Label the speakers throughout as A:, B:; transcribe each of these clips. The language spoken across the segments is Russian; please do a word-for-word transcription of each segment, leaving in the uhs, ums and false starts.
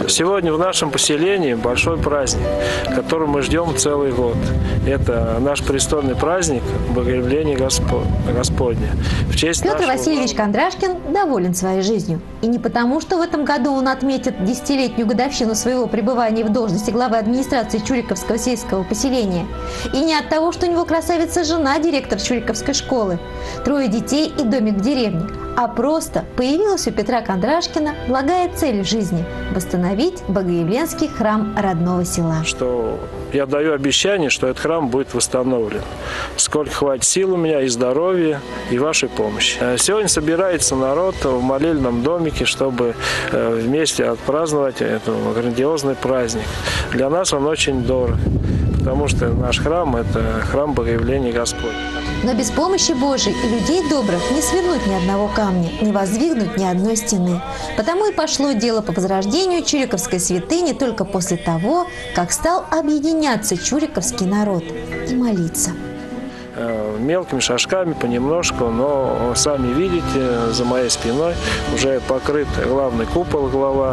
A: Сегодня в нашем поселении большой праздник, который мы ждем целый год. Это наш престольный праздник Богоявления Господня. В честь
B: Петр
A: нашего...
B: Васильевич Кондрашкин доволен своей жизнью. И не потому, что в этом году он отметит десятилетнюю годовщину своего пребывания в должности главы администрации Чуриковского сельского поселения. И не от того, что у него красавица жена, директор Чуриковской школы, трое детей и домик в деревне. А просто появилась у Петра Кондрашкина благая цель в жизни – восстановить Богоявленский храм родного села.
A: Что я даю обещание, что этот храм будет восстановлен. Сколько хватит сил у меня и здоровья, и вашей помощи. Сегодня собирается народ в молельном домике, чтобы вместе отпраздновать этот грандиозный праздник. Для нас он очень дорог, потому что наш храм – это храм Богоявления Господня.
B: Но без помощи Божией и людей добрых не свернуть ни одного камня, не воздвигнуть ни одной стены. Потому и пошло дело по возрождению Чуриковской святыни только после того, как стал объединяться чуриковский народ и молиться.
A: Мелкими шажками, понемножку, но сами видите, за моей спиной уже покрыт главный купол, глава.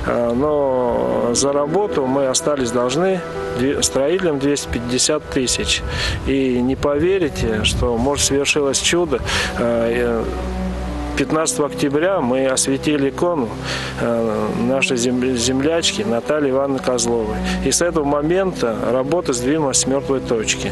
A: Но за работу мы остались должны строителям двести пятьдесят тысяч. И не поверите, что, может, свершилось чудо. пятнадцатого октября мы осветили икону нашей землячки Натальи Ивановны Козловой. И с этого момента работа сдвинулась с мертвой точки.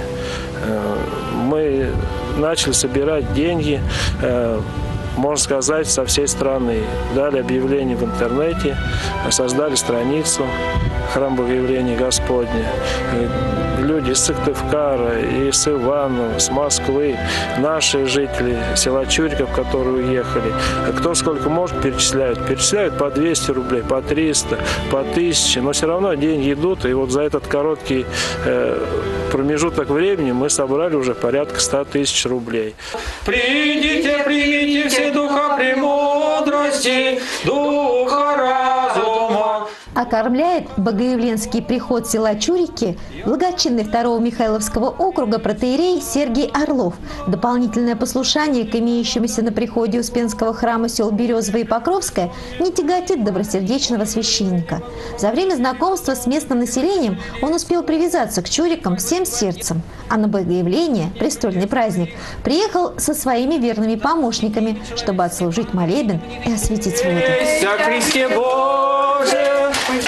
A: Мы начали собирать деньги, можно сказать, со всей страны. Дали объявление в интернете, создали страницу «Храм Богоявления Господня». Люди из Сыктывкара, из Иваново, с Москвы, наши жители села Чуриков, которые уехали. Кто сколько может, перечисляют. Перечисляют по двести рублей, по триста, по тысяче, но все равно деньги идут. И вот за этот короткий э, промежуток времени мы собрали уже порядка ста тысяч рублей.
C: Придите, примите все духа премудрости, духа разума.
B: Окормляет Богоявленский приход села Чурики благочинный второго Михайловского округа протоиерей Сергий Орлов. Дополнительное послушание к имеющемуся на приходе Успенского храма сел Березово и Покровское не тяготит добросердечного священника. За время знакомства с местным населением он успел привязаться к Чурикам всем сердцем, а на Богоявление, престольный праздник, приехал со своими верными помощниками, чтобы отслужить молебен и осветить воду.
C: О Христе Боже,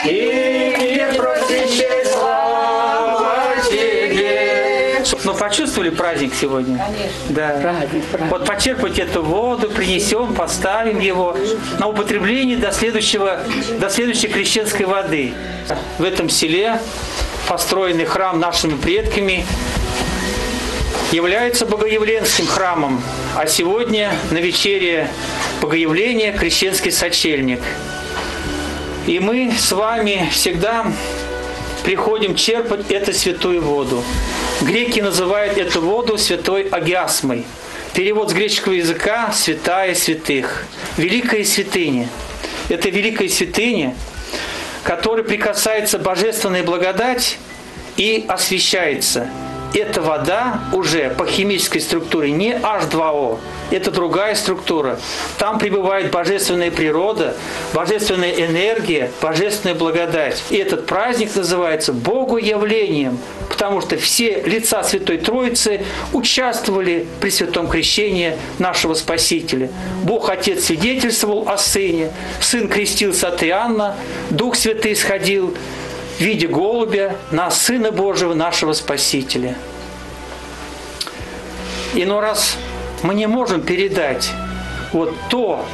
C: и просвещай, слава Тебе. Ну, почувствовали праздник сегодня?
D: Конечно.
C: Да.
D: Праздник, праздник.
C: Вот почерпать эту воду, принесем, поставим его на употребление до, следующего, до следующей крещенской воды. В этом селе построенный храм нашими предками является Богоявленским храмом, а сегодня на вечере Богоявления крещенский сочельник. И мы с вами всегда приходим черпать эту святую воду. Греки называют эту воду святой агиасмой. Перевод с греческого языка – святая святых. Великая святыня. Это великая святыня, которой прикасается божественная благодать и освящается. Эта вода уже по химической структуре не эйч два о, это другая структура. Там пребывает божественная природа, божественная энергия, божественная благодать. И этот праздник называется Богоявлением, потому что все лица Святой Троицы участвовали при святом крещении нашего Спасителя. Бог Отец свидетельствовал о Сыне, Сын крестился от Иоанна, Дух Святый сходил в виде голубя на Сына Божьего, нашего Спасителя. И но раз мы не можем передать вот то,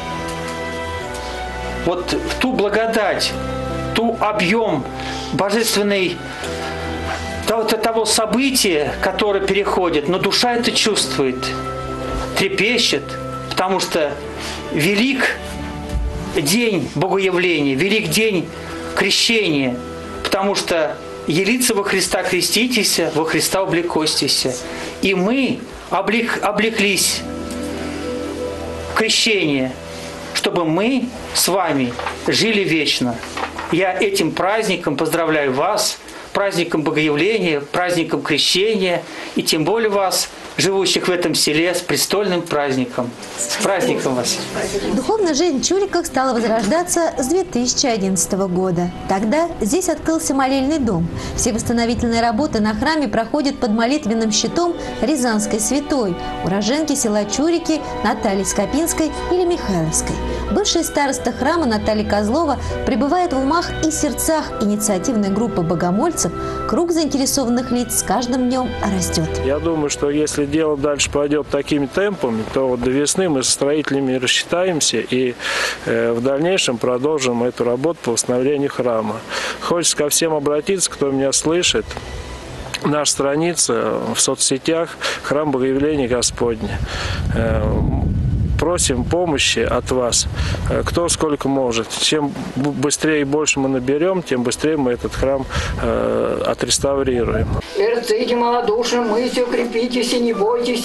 C: вот ту благодать, ту объем божественной того, того события, которое переходит, но душа это чувствует, трепещет, потому что велик день Богоявления, велик день крещения, потому что «Елица во Христа креститесь, во Христа облекостися». И мы облек, облеклись в крещение, чтобы мы с вами жили вечно. Я этим праздником поздравляю вас, праздником Богоявления, праздником крещения, и тем более вас, живущих в этом селе, с престольным праздником. С праздником вас!
B: Духовная жизнь в Чуриках стала возрождаться с две тысячи одиннадцатого года. Тогда здесь открылся молельный дом. Все восстановительные работы на храме проходят под молитвенным щитом Рязанской святой, уроженки села Чурики Натальи Скопинской или Михайловской. Бывшая староста храма Наталья Козлова пребывает в умах и сердцах инициативной группы богомольцев. Круг заинтересованных лиц с каждым днем растет.
A: Я думаю, что если дело дальше пойдет такими темпами, то вот до весны мы со строителями рассчитаемся и э, в дальнейшем продолжим эту работу по восстановлению храма. Хочется ко всем обратиться, кто меня слышит. Наша страница в соцсетях «Храм Богоявления Господня». Э, Просим помощи от вас, кто сколько может. Чем быстрее и больше мы наберем, тем быстрее мы этот храм э, отреставрируем.
D: Эрците малодушно, мыслью крепитесь и не бойтесь.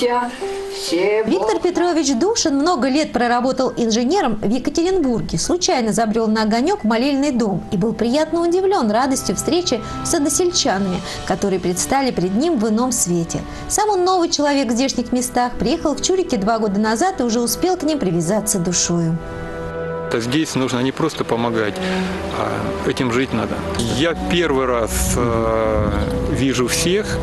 B: Виктор Петрович Душин много лет проработал инженером в Екатеринбурге. Случайно забрел на огонек в молельный дом и был приятно удивлен радостью встречи с односельчанами, которые предстали пред ним в ином свете. Сам он новый человек в здешних местах, приехал в Чурики два года назад и уже успел к ним привязаться душою.
E: Здесь нужно не просто помогать, а этим жить надо. Я первый раз э, вижу всех.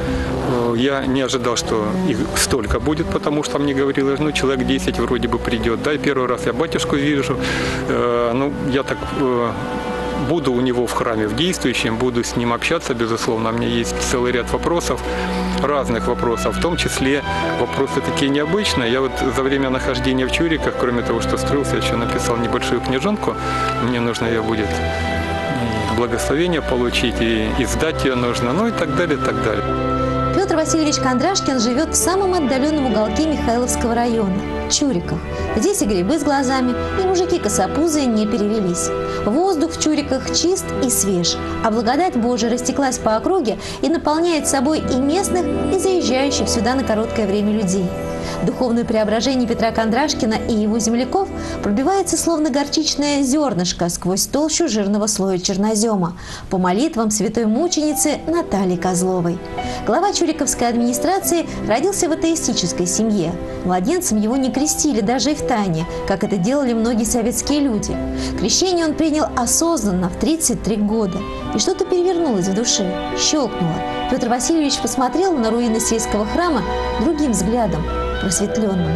E: Я не ожидал, что их столько будет, потому что мне говорилось, ну, человек десять вроде бы придет. Да, и первый раз я батюшку вижу. Э, ну, я так э, буду у него в храме в действующем, буду с ним общаться, безусловно. У меня есть целый ряд вопросов, разных вопросов, в том числе вопросы такие необычные. Я вот за время нахождения в Чуриках, кроме того, что строился, еще написал небольшую книжонку. Мне нужно ее будет благословение получить, и издать ее нужно, ну и так далее, и так далее.
B: Петр Васильевич Кондрашкин живет в самом отдаленном уголке Михайловского района – Чуриках. Здесь и грибы с глазами, и мужики-косопузые не перевелись. Воздух в Чуриках чист и свеж, а благодать Божия растеклась по округе и наполняет собой и местных, и заезжающих сюда на короткое время людей. Духовное преображение Петра Кондрашкина и его земляков пробивается словно горчичное зернышко сквозь толщу жирного слоя чернозема по молитвам святой мученицы Натальи Козловой. Глава Чуриковской администрации родился в атеистической семье. Младенцем его не крестили даже и в тайне, как это делали многие советские люди. Крещение он принял осознанно в тридцать три года. И что-то перевернулось в душе, щелкнуло. Петр Васильевич посмотрел на руины сельского храма другим взглядом, просветленным.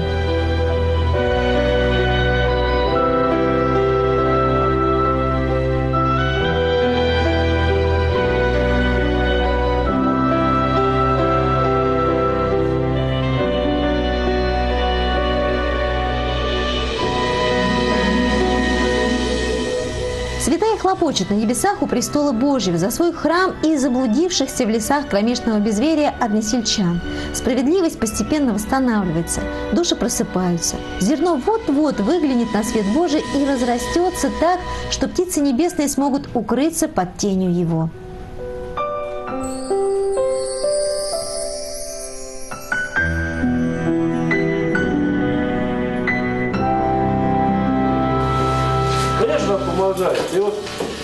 B: Святая хлопочет на небесах у престола Божьего за свой храм и заблудившихся в лесах кромешного безверия односельчан. Справедливость постепенно восстанавливается, души просыпаются. Зерно вот-вот выглянет на свет Божий и разрастется так, что птицы небесные смогут укрыться под тенью его.
A: И вот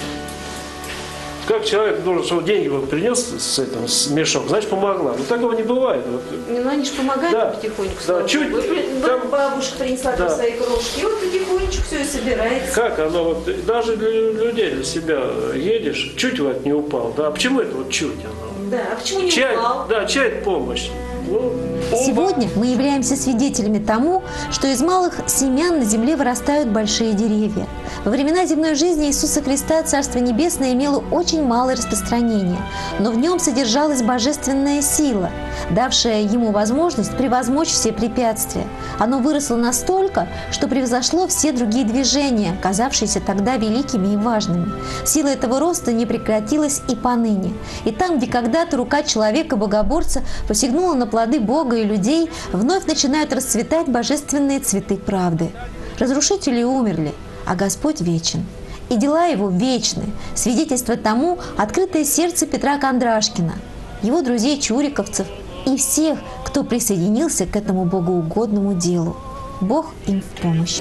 A: как человек должен, что деньги вот принес с этим с мешок, значит, помогла. Но такого не бывает. Вот.
F: Ну, они же помогают
A: да.
F: потихоньку.
A: Да, чуть,
F: там... Бабушка принесла да. свои крошки, и вот потихонечку все и собирается.
A: Как оно, вот, даже для людей, для себя едешь, чуть вот не упал. Да, а почему это вот чуть оно?
F: Да, а почему не
A: чай,
F: упал?
A: Да, чай помощь. Ну,
B: Сегодня мы являемся свидетелями тому, что из малых семян на земле вырастают большие деревья. Во времена земной жизни Иисуса Христа Царство Небесное имело очень малое распространение, но в нем содержалась божественная сила, давшая ему возможность превозмочь все препятствия. Оно выросло настолько, что превзошло все другие движения, казавшиеся тогда великими и важными. Сила этого роста не прекратилась и поныне. И там, где когда-то рука человека-богоборца посягнула на плоды Бога и людей, вновь начинают расцветать божественные цветы правды. Разрушители умерли, а Господь вечен. И дела Его вечны. Свидетельство тому открытое сердце Петра Кондрашкина, его друзей чуриковцев и всех, кто присоединился к этому богоугодному делу. Бог им в помощь.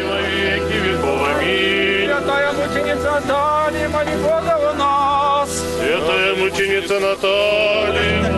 G: Святая мученица Наталья, моли Бога у нас. Святая мученица Наталья.